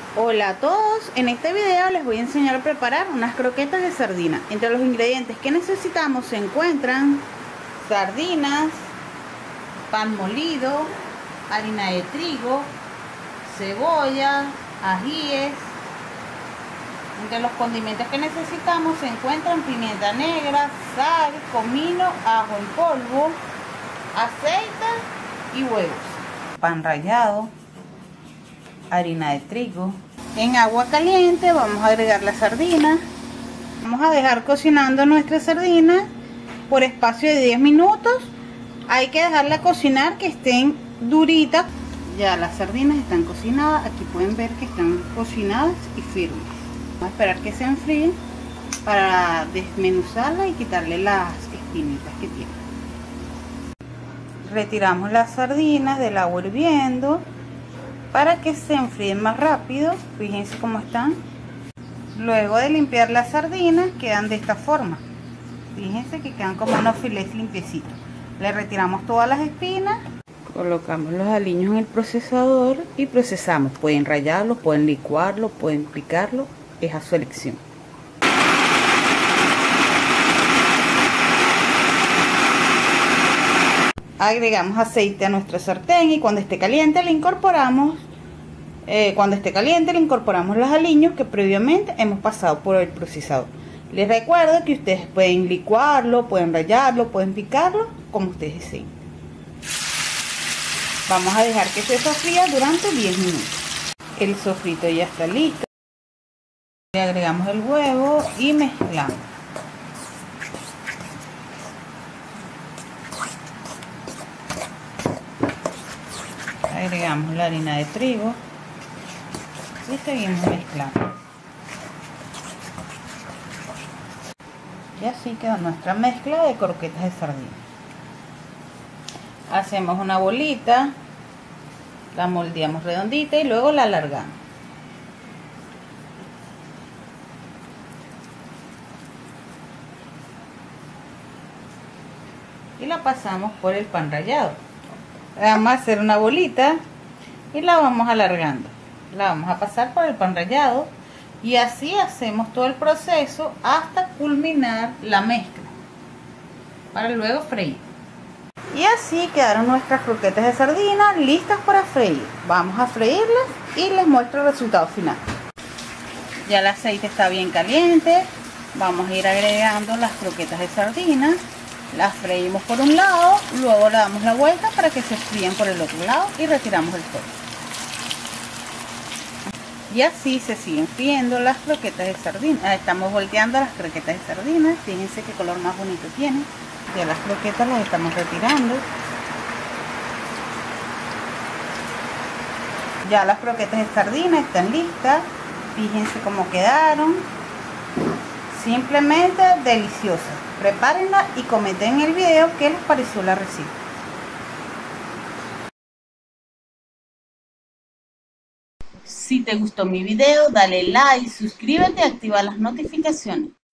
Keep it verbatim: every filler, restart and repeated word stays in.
Hola a todos, en este video les voy a enseñar a preparar unas croquetas de sardina. Entre los ingredientes que necesitamos se encuentran sardinas, pan molido, harina de trigo, cebolla, ajíes. Entre los condimentos que necesitamos se encuentran pimienta negra, sal, comino, ajo en polvo, aceite y huevos. Pan rallado, harina de trigo. En agua caliente vamos a agregar la sardina. Vamos a dejar cocinando nuestra sardina por espacio de diez minutos. Hay que dejarla cocinar que estén duritas. Ya las sardinas están cocinadas. Aquí pueden ver que están cocinadas y firmes. Vamos a esperar que se enfríen para desmenuzarla y quitarle las espinitas que tiene. Retiramos las sardinas del agua hirviendo para que se enfríen más rápido. Fíjense cómo están. Luego de limpiar las sardinas quedan de esta forma. Fíjense que quedan como unos filets limpiecitos. Le retiramos todas las espinas, colocamos los aliños en el procesador y procesamos. Pueden rallarlos, pueden licuarlos, pueden picarlos, es a su elección. Agregamos aceite a nuestra sartén y cuando esté caliente le incorporamos eh, cuando esté caliente le incorporamos los aliños que previamente hemos pasado por el procesador. Les recuerdo que ustedes pueden licuarlo, pueden rallarlo, pueden picarlo como ustedes deseen. Vamos a dejar que se sofría durante diez minutos. El sofrito ya está listo. Le agregamos el huevo y mezclamos. Agregamos la harina de trigo y seguimos mezclando. Y así quedó nuestra mezcla de croquetas de sardina. Hacemos una bolita, la moldeamos redondita y luego la alargamos. Y la pasamos por el pan rallado. Vamos a hacer una bolita y la vamos alargando. La vamos a pasar por el pan rallado y así hacemos todo el proceso hasta culminar la mezcla para luego freír. Y así quedaron nuestras croquetas de sardina listas para freír. Vamos a freírlas y les muestro el resultado final. Ya el aceite está bien caliente. Vamos a ir agregando las croquetas de sardina. Las freímos por un lado, luego le damos la vuelta para que se fríen por el otro lado y retiramos el fuego. Y así se siguen friendo las croquetas de sardina. Estamos volteando las croquetas de sardina. Fíjense qué color más bonito tiene. Ya las croquetas las estamos retirando. Ya las croquetas de sardina están listas. Fíjense cómo quedaron. Simplemente deliciosas. Prepárenla y comenten en el video qué les pareció la receta. Si te gustó mi video, dale like, suscríbete y activa las notificaciones.